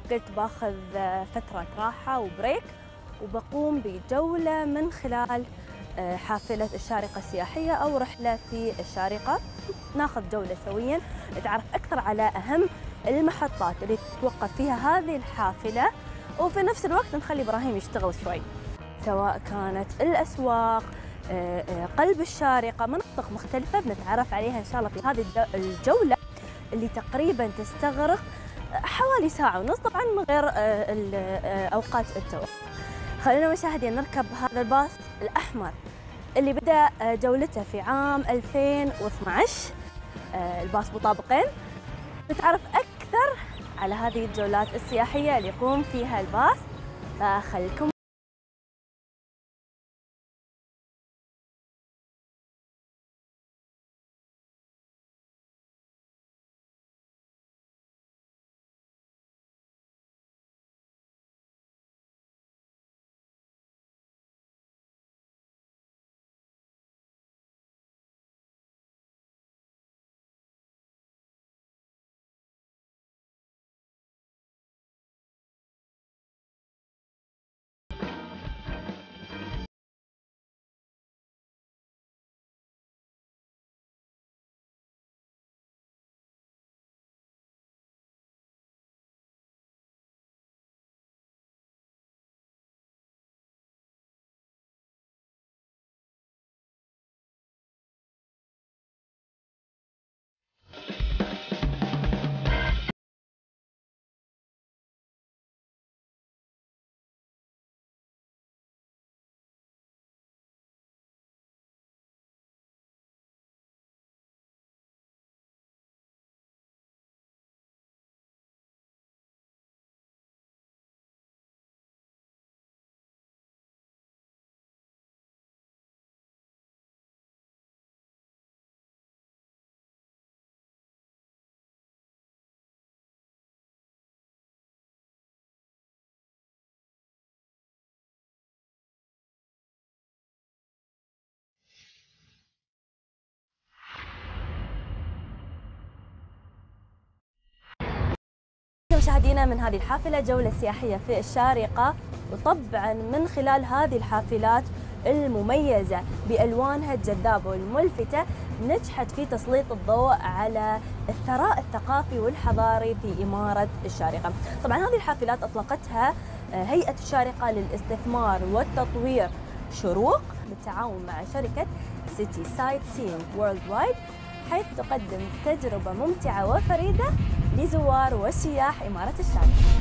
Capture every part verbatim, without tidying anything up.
قلت باخذ فترة راحة وبريك، وبقوم بجولة من خلال حافلة الشارقة السياحية أو رحلة في الشارقة. ناخذ جولة سويا نتعرف أكثر على أهم المحطات اللي تتوقف فيها هذه الحافلة، وفي نفس الوقت نخلي إبراهيم يشتغل شوي، سواء كانت الأسواق، قلب الشارقة، مناطق مختلفة بنتعرف عليها إن شاء الله في هذه الجولة اللي تقريبا تستغرق حوالي ساعة ونص، طبعا من غير أوقات التوقف. خلينا مشاهدين نركب هذا الباص الأحمر اللي بدأ جولته في عام ألفين واثنعش، الباص بطابقين. نتعرف أكثر على هذه الجولات السياحية اللي يقوم فيها الباص، فخلكم. مشاهدينا من هذه الحافلة جولة سياحية في الشارقة، وطبعا من خلال هذه الحافلات المميزة بألوانها الجذابة والملفتة نجحت في تسليط الضوء على الثراء الثقافي والحضاري في إمارة الشارقة. طبعا هذه الحافلات أطلقتها هيئة الشارقة للاستثمار والتطوير شروق بالتعاون مع شركة سيتي سايت سينج وورلد وايد، حيث تقدم تجربة ممتعة وفريدة لزوار وسياح إمارة الشارقة.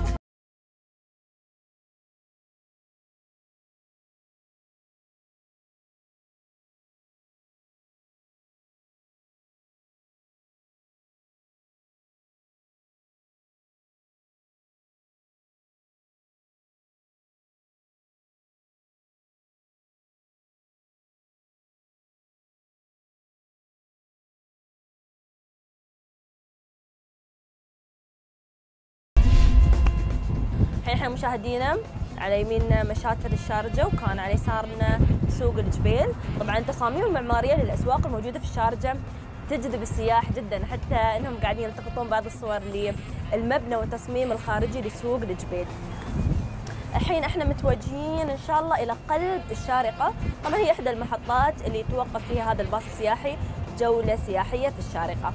الحين احنا مشاهدينا على يميننا مشاتر الشارجة، وكان على يسارنا سوق الجبيل. طبعا التصاميم المعمارية للأسواق الموجودة في الشارجة تجذب السياح جدا، حتى انهم قاعدين يلتقطون بعض الصور للمبنى والتصميم الخارجي لسوق الجبيل. الحين احنا متوجهين ان شاء الله الى قلب الشارقة. طبعا هي احدى المحطات اللي يتوقف فيها هذا الباص السياحي جولة سياحية في الشارقة.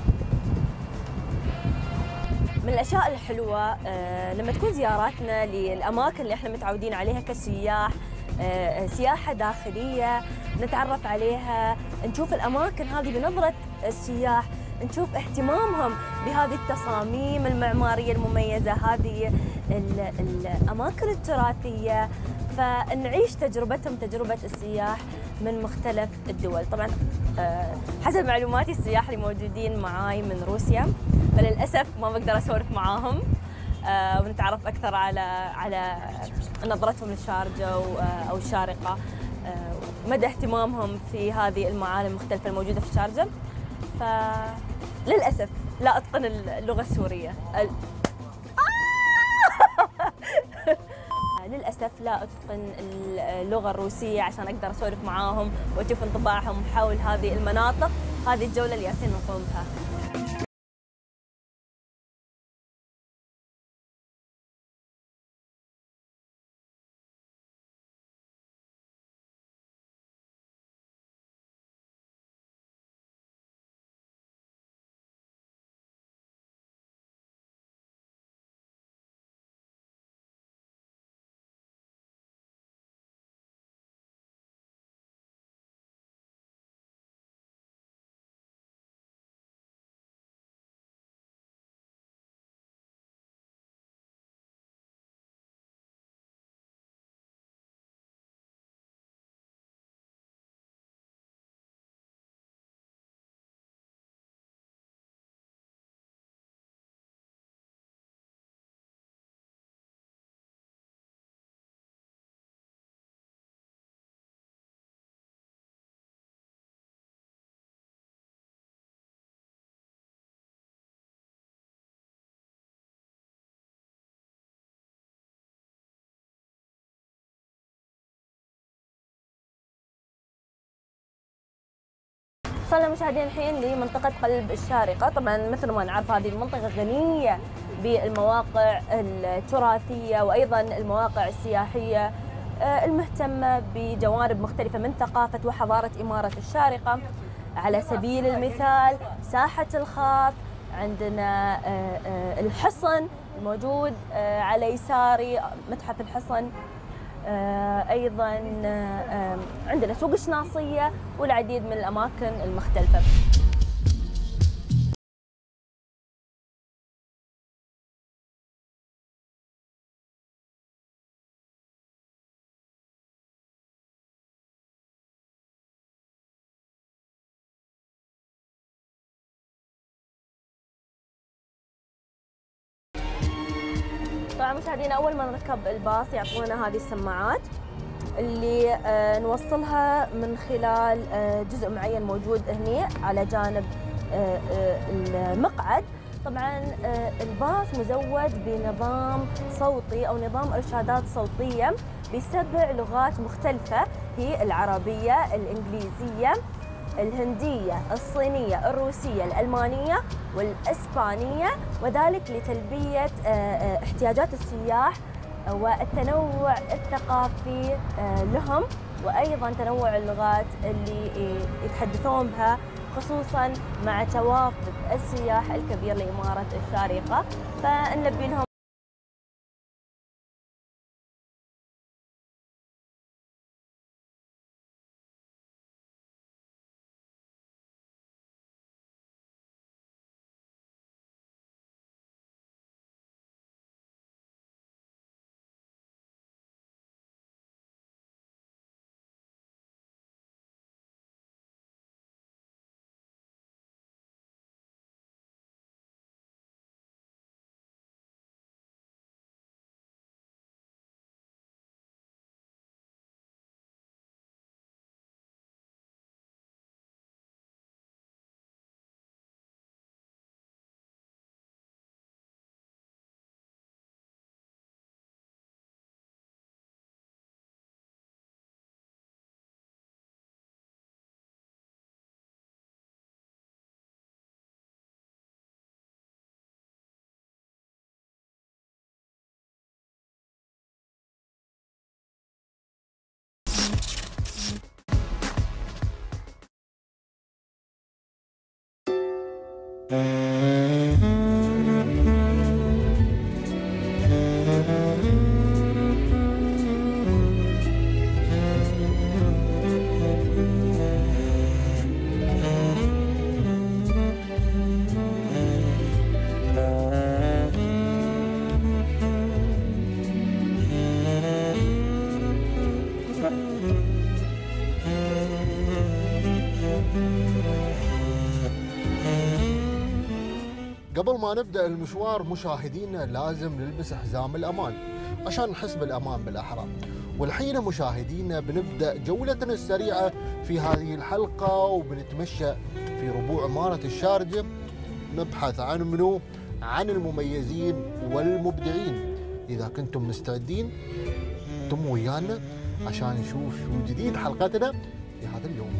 من الاشياء الحلوه آه لما تكون زياراتنا للاماكن اللي احنا متعودين عليها كسياح، آه سياحه داخليه نتعرف عليها، نشوف الاماكن هذه بنظره السياح، نشوف اهتمامهم بهذه التصاميم المعماريه المميزه، هذه الاماكن التراثيه، فنعيش تجربتهم تجربه السياح من مختلف الدول. طبعا آه حسب معلوماتي السياح اللي موجودين معاي من روسيا، فللاسف ما بقدر اسولف معاهم آه ونتعرف اكثر على على نظرتهم للشارجه او الشارقه، آه مدى اهتمامهم في هذه المعالم المختلفه الموجوده في الشارجه. فللاسف لا اتقن اللغه السوريه. للأسف لا أتقن اللغة الروسية عشان أقدر أسولف معاهم وأشوف انطباعهم حول هذه المناطق، هذه الجولة اللي ياسين نقوم بها. وصلنا مشاهدينا الحين لمنطقة قلب الشارقة. طبعا مثل ما نعرف هذه المنطقة غنية بالمواقع التراثية وأيضا المواقع السياحية المهتمة بجوانب مختلفة من ثقافة وحضارة إمارة الشارقة. على سبيل المثال ساحة الخاف، عندنا الحصن الموجود على يساري متحف الحصن، أيضا عندنا سوق الشناصية والعديد من الأماكن المختلفة. طبعا مشاهدينا اول ما نركب الباص يعطونا هذه السماعات اللي نوصلها من خلال جزء معين موجود هنا على جانب المقعد. طبعا الباص مزود بنظام صوتي او نظام ارشادات صوتيه بسبع لغات مختلفه، هي العربيه، الانجليزيه، الهندية، الصينية، الروسية، الألمانية والإسبانية، وذلك لتلبية احتياجات السياح والتنوع الثقافي لهم، وأيضا تنوع اللغات اللي يتحدثون بها، خصوصا مع توافد السياح الكبير لإمارة الشارقة. فنلبي لهم قبل ما نبدأ المشوار مشاهدينا لازم نلبس حزام الأمان عشان نحس بالأمان بالأحرى. والحين مشاهدينا بنبدأ جولتنا السريعة في هذه الحلقة وبنتمشى في ربوع إمارة الشارقة، نبحث عن منو؟ عن المميزين والمبدعين. إذا كنتم مستعدين انتم ويانا عشان نشوف شو جديد حلقتنا في هذا اليوم.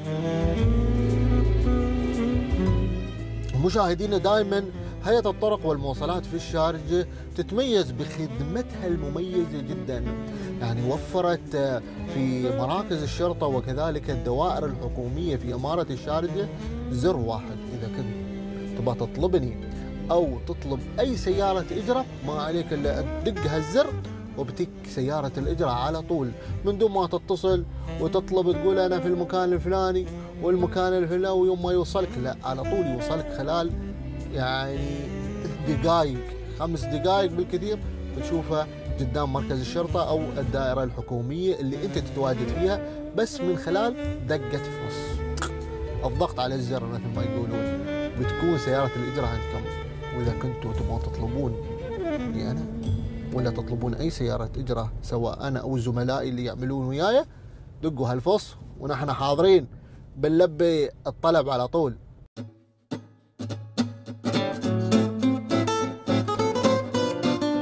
مشاهدينا دائما هيئة الطرق والمواصلات في الشارقة تتميز بخدمتها المميزة جدا، يعني وفرت في مراكز الشرطة وكذلك الدوائر الحكومية في إمارة الشارقة زر واحد. إذا كنت تبغى تطلبني أو تطلب أي سيارة إجرة ما عليك إلا تدق هالزر وبتك سيارة الإجرة على طول من دون ما تتصل وتطلب تقول أنا في المكان الفلاني والمكان الفلاني، ويوم ما يوصلك لا على طول يوصلك خلال يعني دقائق، خمس دقائق بالكثير بتشوفه قدام مركز الشرطة أو الدائرة الحكومية اللي أنت تتواجد فيها، بس من خلال دقة فص الضغط على الزر مثل ما يقولون بتكون سيارة الإجرة عندكم. وإذا كنتوا تبغون تطلبون لي أنا ولا تطلبون أي سيارة إجرة سواء أنا أو زملائي اللي يعملون وياي، دقوا هالفص ونحن حاضرين بنلبي الطلب على طول.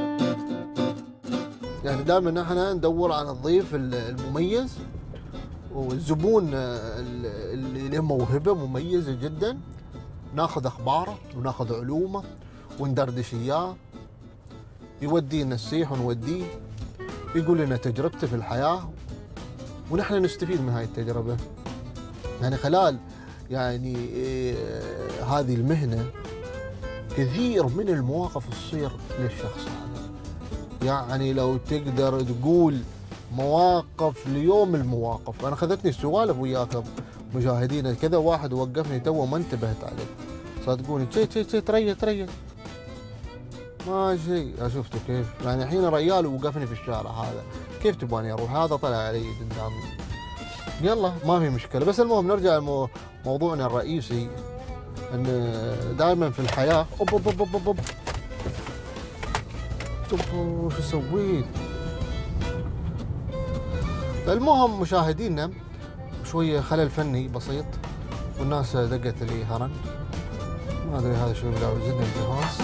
يعني دائما نحن ندور على الضيف المميز والزبون اللي له موهبه مميزه جدا ناخذ اخباره وناخذ علومه وندردش اياه، يودينا السيح ونوديه، يقول لنا تجربته في الحياه ونحن نستفيد من هاي التجربه. يعني خلال يعني إيه هذه المهنه كثير من المواقف تصير للشخص هذا. يعني لو تقدر تقول مواقف ليوم المواقف. انا اخذتني السوالف وياكم مشاهدينا، كذا واحد وقفني تو ما انتبهت عليه، صدقوني شي شي شي تريا تريا ما شيء. شفتوا كيف؟ يعني الحين ريال وقفني في الشارع هذا، كيف تبغاني اروح؟ هذا طلع علي قدامي. يلا ما في مشكله، بس المهم نرجع لموضوعنا الرئيسي، ان دائما في الحياه اوب اوب اوب اوب اوب اوب شو سويت؟ المهم مشاهدينا شويه خلل فني بسيط والناس دقت لي هرن، ما ادري هذا شو يبغى يوزن الجهاز.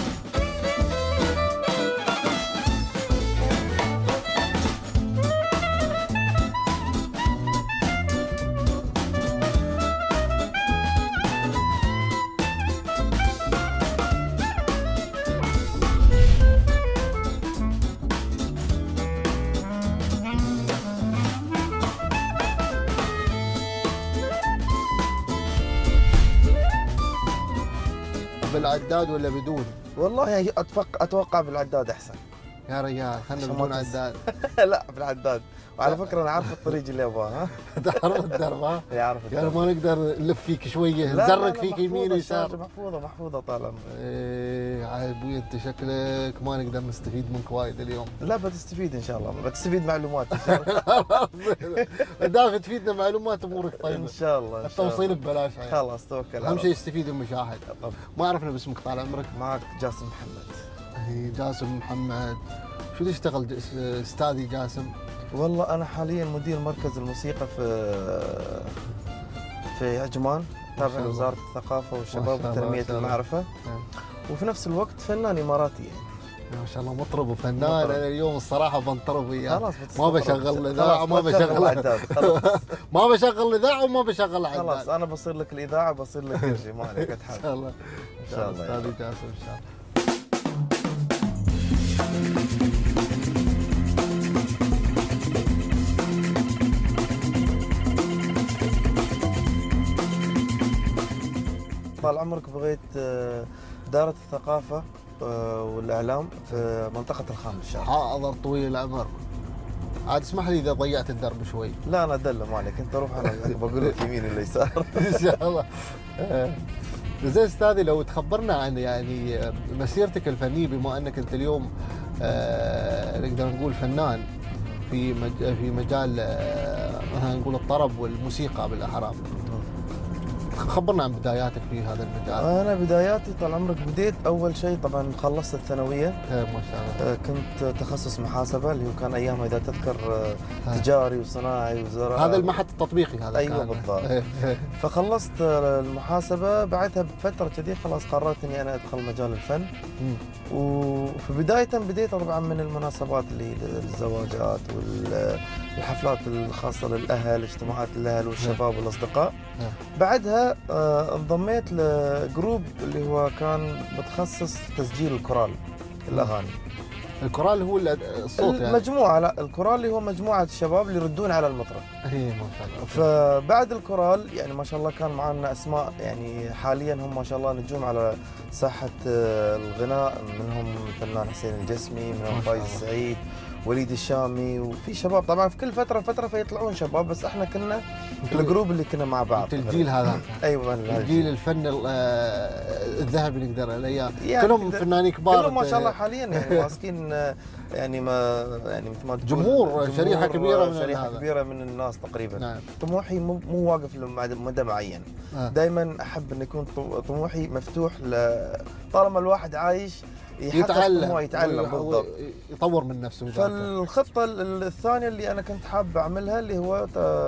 بالعداد ولا بدون؟ والله اتوقع اتوقع بالعداد احسن. يا رجال خلنا بدون عداد. لا بالعداد، وعلى فكره انا عارف الطريق اللي ابغاه. ها تعرف الدرب؟ ها؟ يعرف يعني ما نقدر نلف فيك شويه نزرق فيك يمين يسار. محفوظه محفوظه طال عمرك. ايه عاد ابوي انت شكلك ما نقدر نستفيد منك وايد اليوم. لا بتستفيد ان شاء الله، بتستفيد معلومات ان شاء الله. دافع تفيدنا معلومات امورك طيبه ان شاء الله. التوصيل ببلاش. خلاص توكل. اهم شيء يستفيد المشاهد. ما عرفنا باسمك طال عمرك. معك جاسم محمد. اي جاسم محمد. شو تشتغل استاذي جاسم؟ والله انا حاليا مدير مركز الموسيقى في في عجمان، تابع لوزاره الثقافه والشباب وتنميه المعرفه، وفي نفس الوقت فنان اماراتي يعني. ما شاء الله مطرب وفنان. انا اليوم الصراحه بنطرب وياه. خلاص ما بشغل الاذاعه ما بشغل ما بشغل الاذاعه وما بشغل عداد. خلاص انا بصير لك الاذاعه بصير لك كل شيء، ما عليك اتحمل. ان شاء الله ان شاء الله استاذي جاسم ان شاء الله. طال عمرك بغيت دارة الثقافة والإعلام في منطقة الخامس الشارع. حاضر طويل العمر. عاد اسمح لي إذا ضيعت الدرب شوي. لا أنا أدلة ما عليك، أنت روح أنا بقول لك يمين ولا يسار. إن شاء الله. زين أستاذي لو تخبرنا عن يعني مسيرتك الفنية، بما أنك أنت اليوم نقدر نقول فنان في في مجال مثلا نقول الطرب والموسيقى بالأحرى. خبرنا عن بداياتك في هذا المجال. انا بداياتي طال عمرك بديت اول شيء طبعا خلصت الثانويه. ما شاء الله. كنت تخصص محاسبه اللي هو كان ايامها اذا تذكر تجاري وصناعي وزراعي. هذا المعهد التطبيقي هذا. ايوه بالضبط. فخلصت المحاسبه، بعدها بفتره كذي خلاص قررت اني انا ادخل مجال الفن. وفي بدايه بديت طبعا من المناسبات اللي الزواجات والحفلات الخاصه للاهل، اجتماعات الاهل والشباب والاصدقاء. بعدها انضميت لجروب اللي هو كان متخصص في تسجيل الكورال الاغاني. الكورال هو الصوت يعني؟ المجموعه، لا الكورال اللي هو مجموعه الشباب اللي يردون على المطرب. اي ما شاء الله. فبعد الكورال يعني ما شاء الله كان معنا اسماء يعني حاليا هم ما شاء الله نجوم على ساحه الغناء، منهم الفنان حسين الجسمي، منهم فايز السعيد، وليد الشامي، وفي شباب طبعا في كل فتره فتره فيطلعون شباب، بس احنا كنا الجروب اللي كنا مع بعض. الجيل هذا. ايوه الجيل الفن الذهبي نقدر الايام يعني كلهم فنانين كبار. كلهم ما شاء الله حاليا يعني ماسكين يعني ما يعني مثل ما تقول جمهور شريحه كبيره من شريحه كبيره من الناس تقريبا. نعم. طموحي مو مو واقف لمدى معين. آه. دائما احب ان يكون طموحي مفتوح طالما الواحد عايش يتعلم يتعلم بالضبط، يطور من نفسه. فالخطه الثانيه اللي انا كنت حاب اعملها اللي هو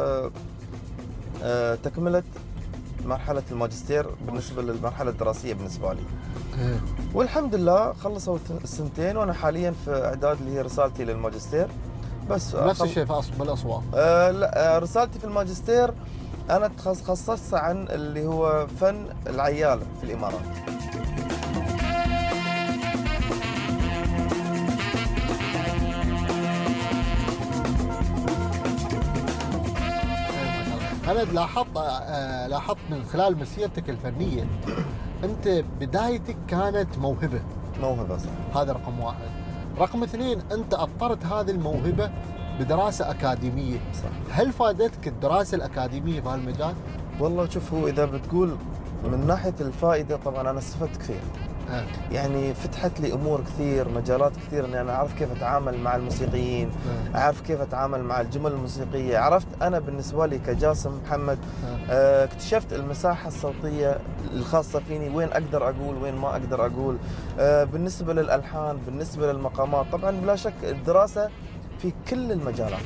تكمله مرحله الماجستير بالنسبه للمرحله الدراسيه بالنسبه لي. والحمد لله خلصوا السنتين وانا حاليا في اعداد اللي هي رسالتي للماجستير. بس نفس الشيء في أص- بالاصوات. آه لا، آه رسالتي في الماجستير انا تخصصت عن اللي هو فن العياله في الامارات. أنا لاحظت آه، لاحظت من خلال مسيرتك الفنية أنت بدايتك كانت موهبة. موهبه صح. هذا رقم واحد. رقم اثنين، أنت أطرت هذه الموهبة بدراسة أكاديمية. صح. هل فادتك الدراسة الأكاديمية في هالمجال؟ والله شوف، هو اذا بتقول من ناحيه الفائده طبعا انا استفدت كثير. آه. يعني فتحت لي امور كثير، مجالات كثير، اني انا اعرف كيف اتعامل مع الموسيقيين، آه. اعرف كيف اتعامل مع الجمل الموسيقيه، عرفت انا بالنسبه لي كجاسم محمد آه. آه، اكتشفت المساحه الصوتيه الخاصه فيني، وين اقدر اقول وين ما اقدر اقول. آه، بالنسبه للالحان، بالنسبه للمقامات، طبعا بلا شك الدراسه في كل المجالات.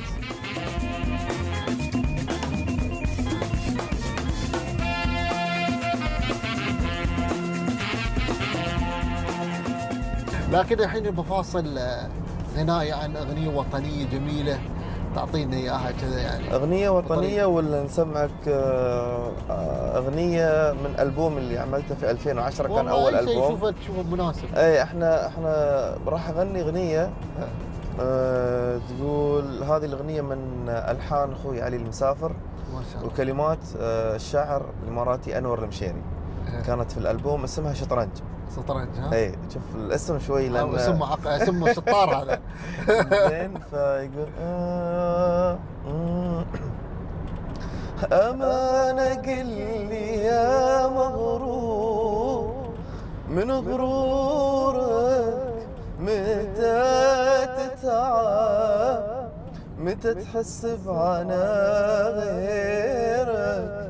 لكن الحين بفاصل آه، غناية عن أغنية وطنية جميلة تعطينا إياها كذا يعني. أغنية وطنية ولا نسمعك آه، آه، أغنية من ألبوم اللي عملته في ألفين وعشرة، كان أول والله أي شيء ألبوم. شوفه تشوفه مناسب. أي إحنا إحنا راح أغني أغنية آه. آه، تقول هذه الأغنية من ألحان أخوي علي المسافر ما شاء الله. وكلمات آه، الشاعر الإماراتي أنور المشيري. آه. كانت في الألبوم اسمها شطرنج. شطرنج ها؟ أي شوف الاسم شوي لأن اسمه عق... اسمه شطار هذا. زين فيقول آه مم. أمانة قل لي يا مغرور من غرورك متى تتعب، متى تحس بعنا غيرك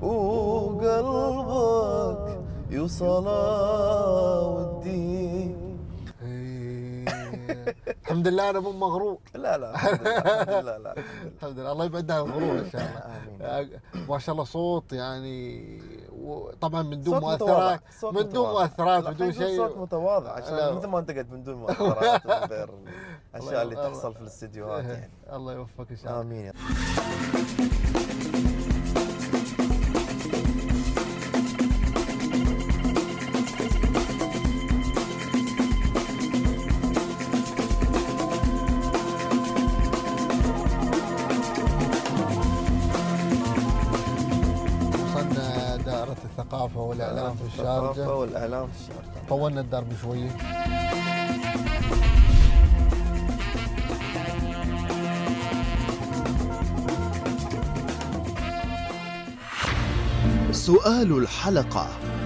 وقلبك يوصل ودي. الحمد لله انا مو مغرور. لا لا الحمد لله الحمد لله. لا الحمد لله الله يبعدها الغرور ان شاء الله. آمين. ما شاء الله صوت يعني، وطبعا من دون صوت مؤثرات، صوت من دون متواضع. مؤثرات لا، بدون خلينا نقول شيء. صوت متواضع عشان لا. مثل ما انت قلت من دون مؤثرات ومن غير الاشياء اللي الله- تحصل في الاستديوهات يعني. الله يوفقك ان شاء الله. امين. وصلنا دائرة الثقافة والإعلام في الثقافة الشارقة. والاعلام في الشارقة. طولنا الدرب شوية. سؤال الحلقة: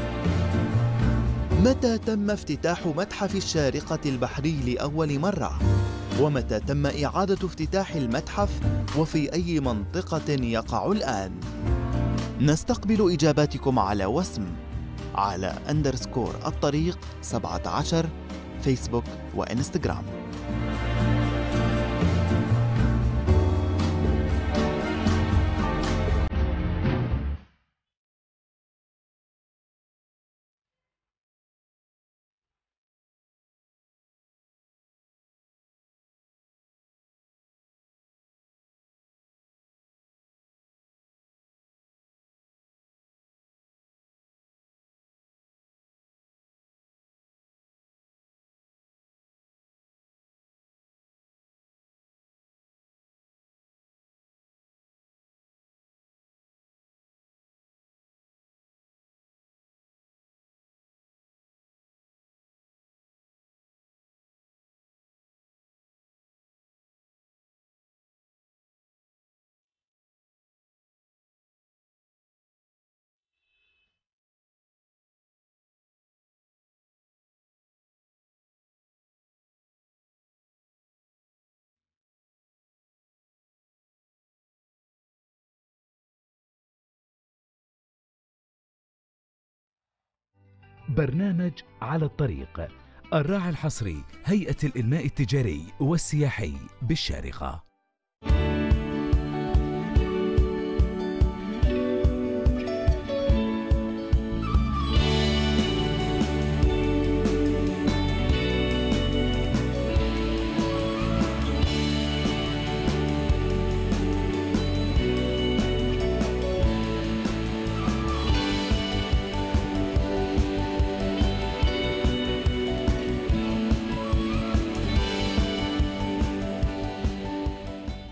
متى تم افتتاح متحف الشارقة البحري لأول مرة؟ ومتى تم إعادة افتتاح المتحف؟ وفي أي منطقة يقع الآن؟ نستقبل إجاباتكم على وسم على أندرسكور الطريق سبعة عشر فيسبوك وإنستغرام. برنامج على الطريق، الراعي الحصري هيئة الإنماء التجاري والسياحي بالشارقة.